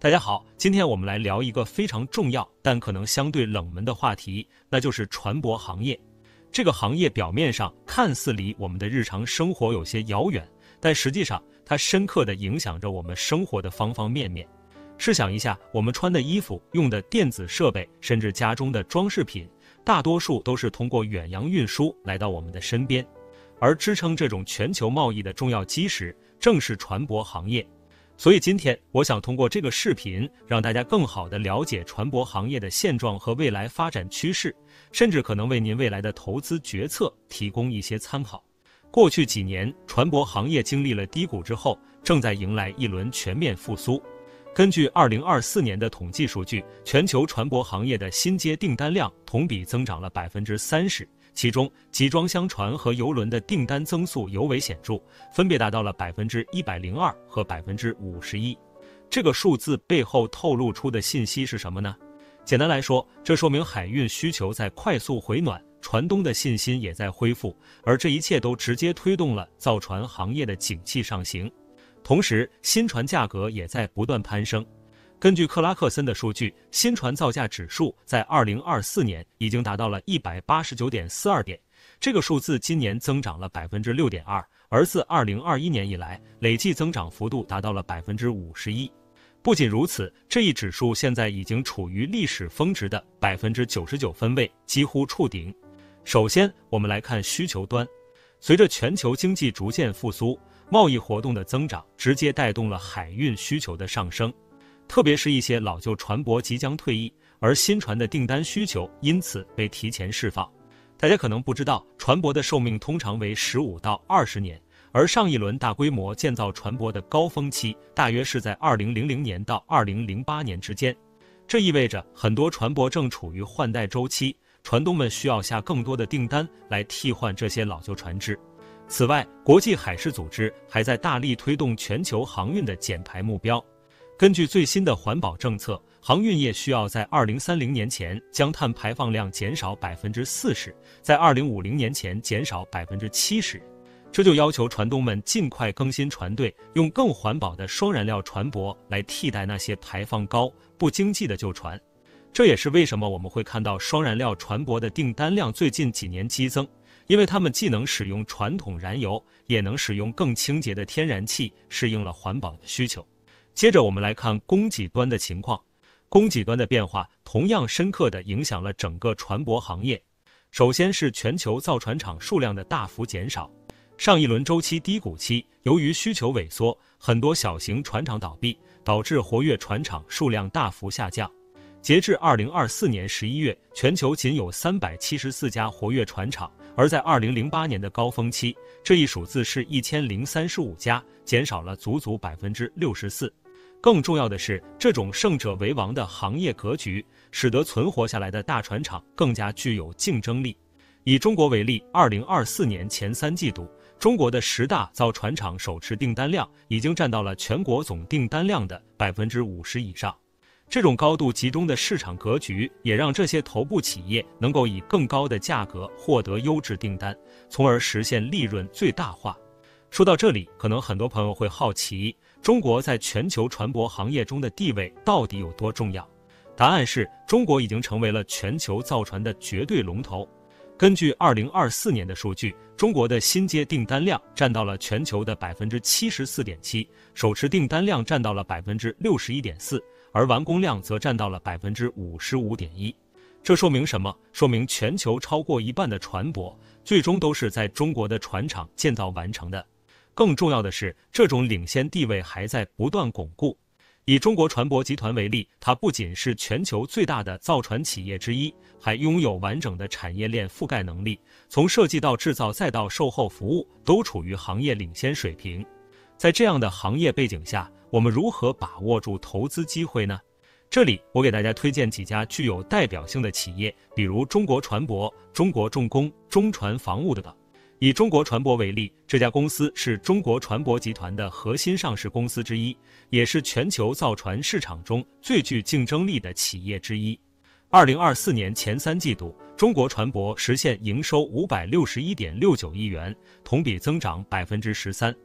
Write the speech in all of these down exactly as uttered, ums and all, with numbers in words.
大家好，今天我们来聊一个非常重要但可能相对冷门的话题，那就是船舶行业。这个行业表面上看似离我们的日常生活有些遥远，但实际上它深刻地影响着我们生活的方方面面。试想一下，我们穿的衣服、用的电子设备，甚至家中的装饰品，大多数都是通过远洋运输来到我们的身边。而支撑这种全球贸易的重要基石，正是船舶行业。所以今天我想通过这个视频，让大家更好地了解船舶行业的现状和未来发展趋势，甚至可能为您未来的投资决策提供一些参考。过去几年，船舶行业经历了低谷之后，正在迎来一轮全面复苏。根据二零二四年的统计数据，全球船舶行业的新接订单量同比增长了 百分之三十， 其中集装箱船和邮轮的订单增速尤为显著，分别达到了 百分之一百零二 和 百分之五十一。 这个数字背后透露出的信息是什么呢？简单来说，这说明海运需求在快速回暖，船东的信心也在恢复，而这一切都直接推动了造船行业的景气上行。同时，新船价格也在不断攀升。根据克拉克森的数据，新船造价指数在二零二四年已经达到了 一百八十九点四二 点，这个数字今年增长了 百分之六点二， 而自二零二一年以来，累计增长幅度达到了 百分之五十一。不仅如此，这一指数现在已经处于历史峰值的 百分之九十九 分位，几乎触顶。首先，我们来看需求端。随着全球经济逐渐复苏，贸易活动的增长直接带动了海运需求的上升。特别是一些老旧船舶即将退役，而新船的订单需求因此被提前释放。大家可能不知道，船舶的寿命通常为十五到二十年，而上一轮大规模建造船舶的高峰期大约是在二零零零年到二零零八年之间。这意味着很多船舶正处于换代周期，船东们需要下更多的订单来替换这些老旧船只。此外，国际海事组织还在大力推动全球航运的减排目标。根据最新的环保政策，航运业需要在二零三零年前将碳排放量减少 百分之四十， 在二零五零年前减少 百分之七十。 这就要求船东们尽快更新船队，用更环保的双燃料船舶来替代那些排放高、不经济的旧船。这也是为什么我们会看到双燃料船舶的订单量最近几年激增，因为它们既能使用传统燃油，也能使用更清洁的天然气，适应了环保的需求。接着我们来看供给端的情况。供给端的变化同样深刻地影响了整个船舶行业。首先是全球造船厂数量的大幅减少。上一轮周期低谷期，由于需求萎缩，很多小型船厂倒闭，导致活跃船厂数量大幅下降。截至二零二四年十一月，全球仅有三百七十四家活跃船厂，而在二零零八年的高峰期，这一数字是一千零三十五家，减少了足足 百分之六十四。更重要的是，这种胜者为王的行业格局，使得存活下来的大船厂更加具有竞争力。以中国为例，二零二四年前三季度，中国的十大造船厂手持订单量已经占到了全国总订单量的 百分之五十 以上。这种高度集中的市场格局，也让这些头部企业能够以更高的价格获得优质订单，从而实现利润最大化。说到这里，可能很多朋友会好奇，中国在全球船舶行业中的地位到底有多重要？答案是，中国已经成为了全球造船的绝对龙头。根据二零二四年的数据，中国的新接订单量占到了全球的 百分之七十四点七， 手持订单量占到了 百分之六十一点四， 而完工量则占到了 百分之五十五点一。 这说明什么？说明全球超过一半的船舶最终都是在中国的船厂建造完成的。更重要的是，这种领先地位还在不断巩固。以中国船舶集团为例，它不仅是全球最大的造船企业之一，还拥有完整的产业链覆盖能力，从设计到制造再到售后服务，都处于行业领先水平。在这样的行业背景下，我们如何把握住投资机会呢？这里我给大家推荐几家具有代表性的企业，比如中国船舶、中国重工、中船防务等。以中国船舶为例，这家公司是中国船舶集团的核心上市公司之一，也是全球造船市场中最具竞争力的企业之一。二零二四年前三季度，中国船舶实现营收五百六十一点六九亿元，同比增长 百分之十三。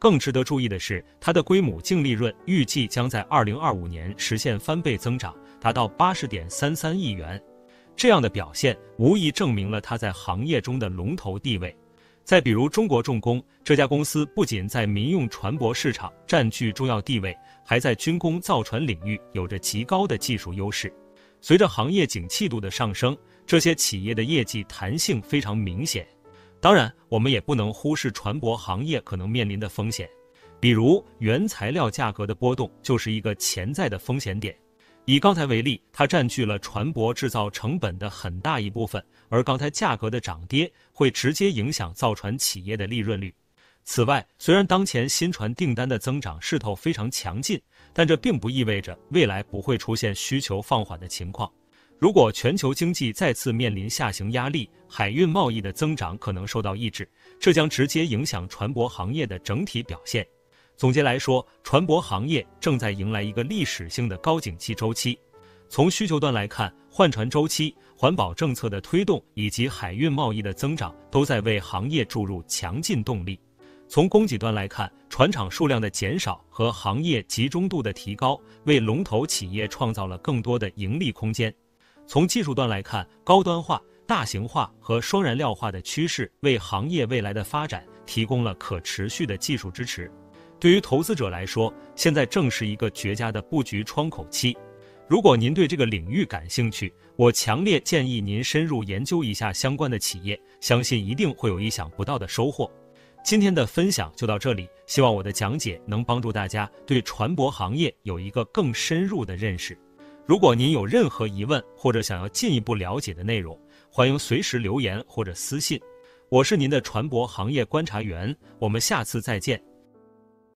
更值得注意的是，它的归母净利润预计将在二零二五年实现翻倍增长，达到八十点三三亿元。这样的表现无疑证明了它在行业中的龙头地位。再比如中国重工，这家公司不仅在民用船舶市场占据重要地位，还在军工造船领域有着极高的技术优势。随着行业景气度的上升，这些企业的业绩弹性非常明显。当然，我们也不能忽视船舶行业可能面临的风险，比如原材料价格的波动就是一个潜在的风险点。以钢材为例，它占据了船舶制造成本的很大一部分，而钢材价格的涨跌会直接影响造船企业的利润率。此外，虽然当前新船订单的增长势头非常强劲，但这并不意味着未来不会出现需求放缓的情况。如果全球经济再次面临下行压力，海运贸易的增长可能受到抑制，这将直接影响船舶行业的整体表现。总结来说，船舶行业正在迎来一个历史性的高景气周期。从需求端来看，换船周期、环保政策的推动以及海运贸易的增长都在为行业注入强劲动力。从供给端来看，船厂数量的减少和行业集中度的提高，为龙头企业创造了更多的盈利空间。从技术端来看，高端化、大型化和双燃料化的趋势为行业未来的发展提供了可持续的技术支持。对于投资者来说，现在正是一个绝佳的布局窗口期。如果您对这个领域感兴趣，我强烈建议您深入研究一下相关的企业，相信一定会有意想不到的收获。今天的分享就到这里，希望我的讲解能帮助大家对船舶行业有一个更深入的认识。如果您有任何疑问或者想要进一步了解的内容，欢迎随时留言或者私信。我是您的船舶行业观察员，我们下次再见。